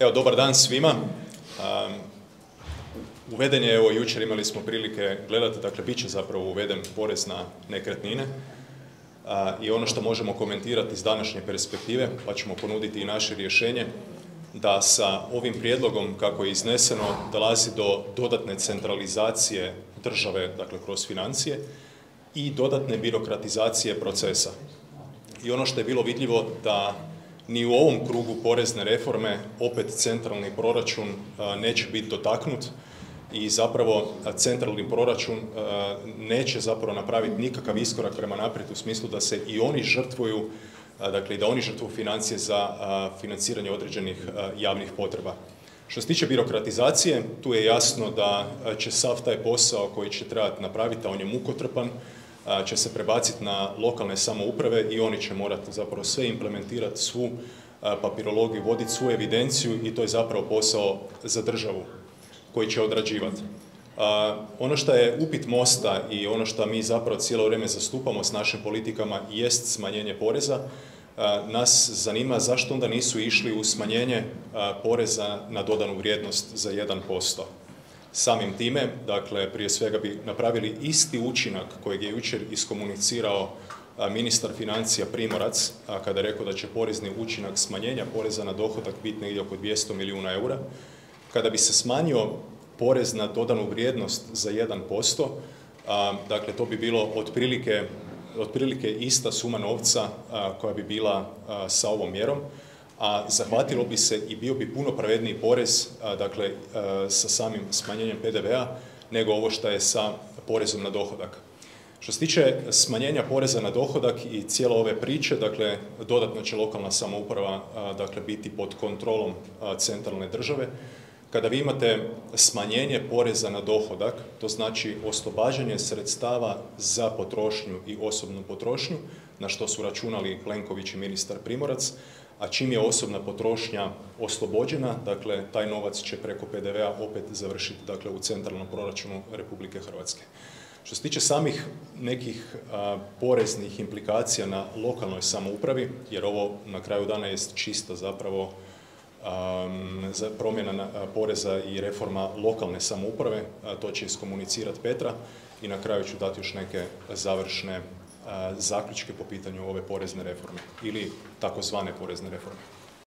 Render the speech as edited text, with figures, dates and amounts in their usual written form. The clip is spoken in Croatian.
Evo, dobar dan svima. Uveden je, evo, jučer imali smo prilike gledati, dakle, bit će zapravo uveden porez na nekretnine. I ono što možemo komentirati iz današnje perspektive, pa ćemo ponuditi i naše rješenje, da sa ovim prijedlogom, kako je izneseno, dolazi do dodatne centralizacije države, dakle, kroz financije, i dodatne birokratizacije procesa. I ono što je bilo vidljivo, da ni u ovom krugu porezne reforme opet centralni proračun neće biti dotaknut i zapravo centralni proračun neće zapravo napraviti nikakav iskorak prema naprijed u smislu da se i oni žrtvuju, dakle da oni žrtvuju financije za financiranje određenih javnih potreba. Što se tiče birokratizacije, tu je jasno da će sav taj posao koji će trebati napraviti, a on je mukotrpan, će se prebaciti na lokalne samouprave i oni će morati zapravo sve implementirati, svu papirologiju, voditi svu evidenciju i to je zapravo posao za državu koji će odrađivati. Ono što je upit Mosta i ono što mi zapravo cijelo vrijeme zastupamo s našim politikama jest smanjenje poreza. Nas zanima zašto onda nisu išli u smanjenje poreza na dodanu vrijednost za 1%. Samim time, dakle, prije svega bi napravili isti učinak kojeg je jučer iskomunicirao ministar financija Primorac, kada je rekao da će porezni učinak smanjenja poreza na dohodak biti negdje oko 200 milijuna eura. Kada bi se smanjio porez na dodanu vrijednost za 1%, dakle, to bi bilo otprilike ista suma novca koja bi bila sa ovom mjerom, a zahvatilo bi se i bio bi puno pravedniji porez, dakle, sa samim smanjenjem PDV-a, nego ovo što je sa porezom na dohodak. Što se tiče smanjenja poreza na dohodak i cijele ove priče, dakle, dodatno će lokalna samouprava, dakle, biti pod kontrolom centralne države. Kada vi imate smanjenje poreza na dohodak, to znači oslobađanje sredstava za potrošnju i osobnu potrošnju, na što su računali Plenković i ministar Primorac, a čim je osobna potrošnja oslobođena, dakle, taj novac će preko PDV-a opet završiti, dakle, u centralnom proračunu Republike Hrvatske. Što se tiče samih nekih poreznih implikacija na lokalnoj samoupravi, jer ovo na kraju dana je čista zapravo promjena poreza i reforma lokalne samouprave, to će iskomunicirati Petra i na kraju ću dati još neke završne zaključke po pitanju ove porezne reforme ili takozvane porezne reforme.